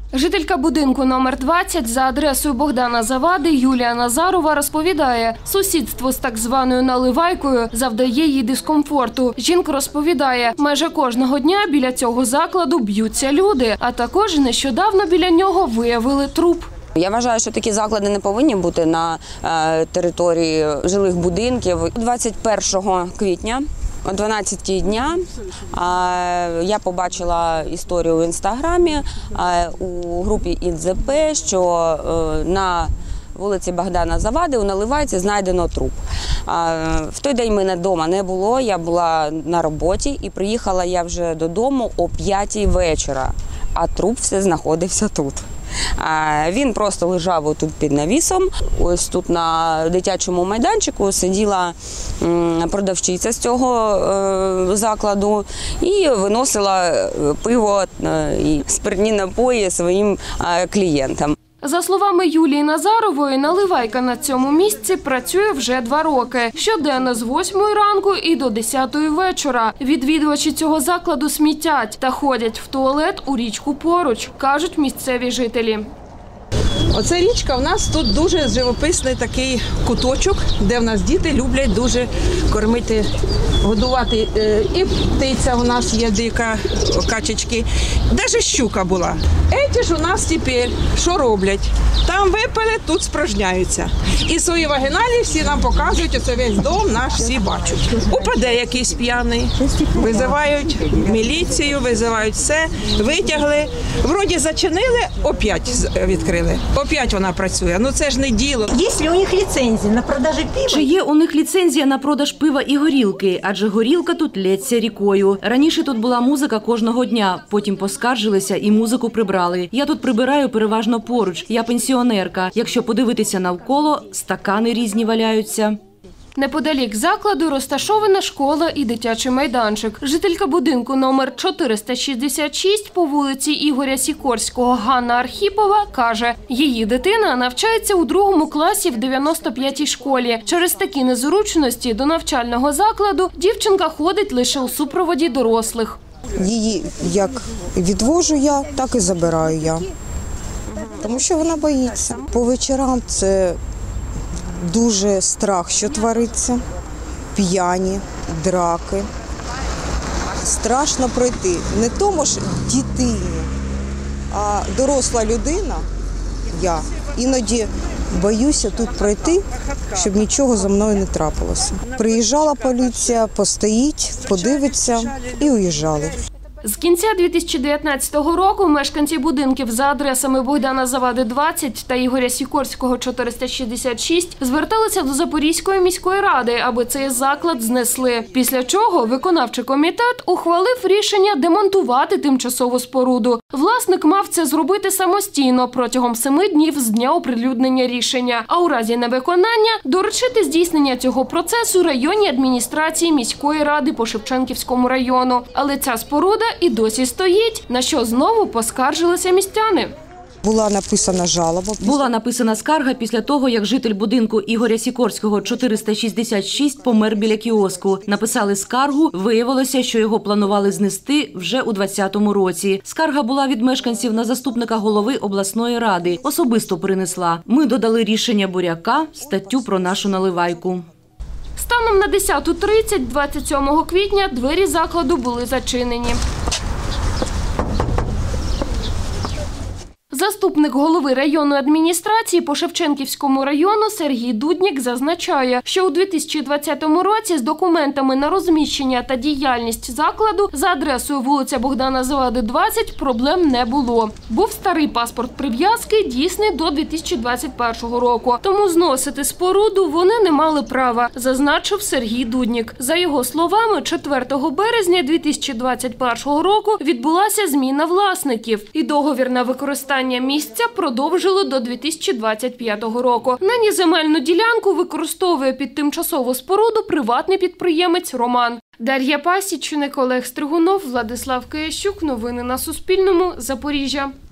Жителька будинку номер 20 за адресою Богдана Завади Юлія Назарова розповідає, сусідство з так званою наливайкою завдає їй дискомфорту. Жінка розповідає, майже кожного дня біля цього закладу б'ються люди, а також нещодавно біля нього виявили труп. Я вважаю, що такі заклади не повинні бути на території жилих будинків. 21 квітня о 12-й дня я побачила історію в інстаграмі у групі ІДЗП, що на вулиці Богдана Завади у Наливайці знайдено труп. В той день мене вдома не було, я була на роботі і приїхала я вже додому о 5-й вечора, а труп все знаходився тут. Він просто лежав отут під навісом. Ось тут на дитячому майданчику сиділа продавчиця з цього закладу і виносила пиво і спиртні напої своїм клієнтам. За словами Юлії Назарової, наливайка на цьому місці працює вже 2 роки. Щоденно з 8 ранку і до 10 вечора. Відвідувачі цього закладу смітять та ходять в туалет у річку поруч, кажуть місцеві жителі. Оця річка у нас тут дуже живописний такий куточок, де в нас діти люблять дуже кормити, годувати. І птиця у нас є дика, качечки, навіть щука була. Еті ж у нас тепер що роблять? Там випили, тут спражняються. І свої вагіналі всі нам показують, оце весь дом наш всі бачать. Упаде якийсь п'яний, визивають міліцію, визивають все, витягли. Вроді зачинили, опять відкрили. Опять вона працює. Ну це ж не діло. Є у них ліцензія на продаж пива? Чи є у них ліцензія на продаж пива і горілки? Адже горілка тут лється рікою. Раніше тут була музика кожного дня, потім поскаржилися і музику прибрали. Я тут прибираю переважно поруч. Я пенсіонерка. Якщо подивитися навколо, стакани різні валяються. Неподалік закладу розташована школа і дитячий майданчик. Жителька будинку номер 466 по вулиці Ігоря Сікорського Ганна Архіпова каже, її дитина навчається у 2 класі в 95-й школі. Через такі незручності до навчального закладу дівчинка ходить лише у супроводі дорослих. Її як відвожу я, так і забираю я, тому що вона боїться. По вечорам це дуже страх, що твориться, п'яні, драки. Страшно пройти. Не тому ж дитині, а доросла людина, я іноді боюся тут пройти, щоб нічого за мною не трапилося. Приїжджала поліція, постоїть, подивиться і уїжджали. З кінця 2019 року мешканці будинків за адресами Богдана Завади 20 та Ігоря Сікорського 466 зверталися до Запорізької міської ради, аби цей заклад знесли. Після чого виконавчий комітет ухвалив рішення демонтувати тимчасову споруду. Власник мав це зробити самостійно протягом 7 днів з дня оприлюднення рішення, а у разі невиконання доручити здійснення цього процесу районній адміністрації міської ради по Шевченківському району. Але ця споруда і досі стоїть, на що знову поскаржилися містяни. Була написана жалоба. Була написана скарга після того, як житель будинку Ігоря Сікорського 466 помер біля кіоску. Написали скаргу, виявилося, що його планували знести вже у 2020 році. Скарга була від мешканців на заступника голови обласної ради. Особисто принесла. Ми додали рішення Буряка, статтю про нашу наливайку. Станом на 10:30 27 квітня двері закладу були зачинені. Заступник голови районної адміністрації по Шевченківському району Сергій Дуднік зазначає, що у 2020 році з документами на розміщення та діяльність закладу за адресою вулиця Богдана Завади 20 проблем не було. Був старий паспорт прив'язки, дійсний до 2021 року. Тому зносити споруду вони не мали права, зазначив Сергій Дуднік. За його словами, 4 березня 2021 року відбулася зміна власників і договір на використання місця продовжили до 2025 року. Нині земельну ділянку використовує під тимчасову споруду приватний підприємець Роман. Дар'я Пасічник, Олег Стригунов, Владислав Киящук. Новини на Суспільному. Запоріжжя.